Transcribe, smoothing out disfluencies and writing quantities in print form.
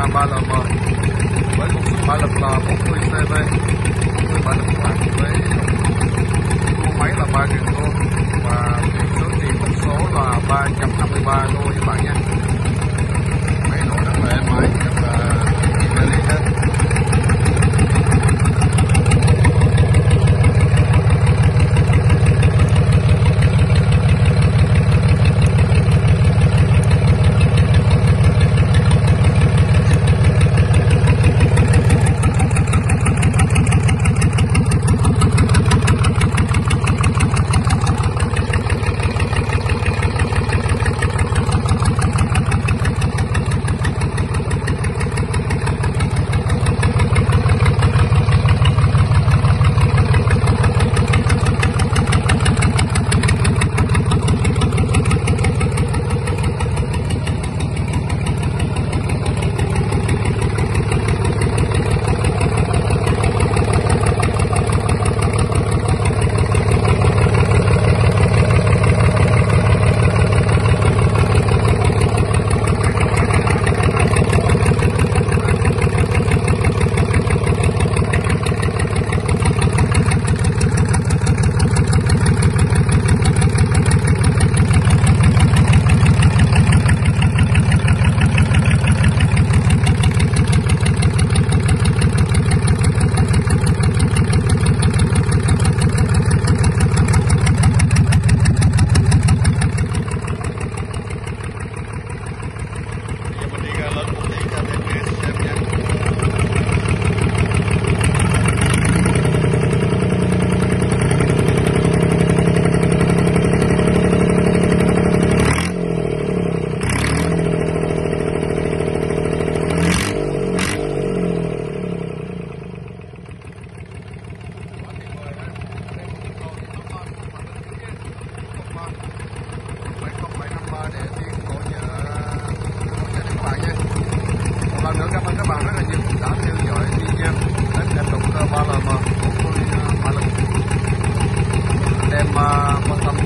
3LM với công suất mã lực là 40 CV, 40 mã lực quạt với tua máy là 3.000 tua và tiền số tiền thông số là 353 đô các bạn nha. Máy nổ rất là êm ái, rất là dễ đi hết. Nữa cảm ơn các bạn rất là nhiều đã theo dõi video để xem động cơ 3LM 40 mã lực. Anh em quan tâm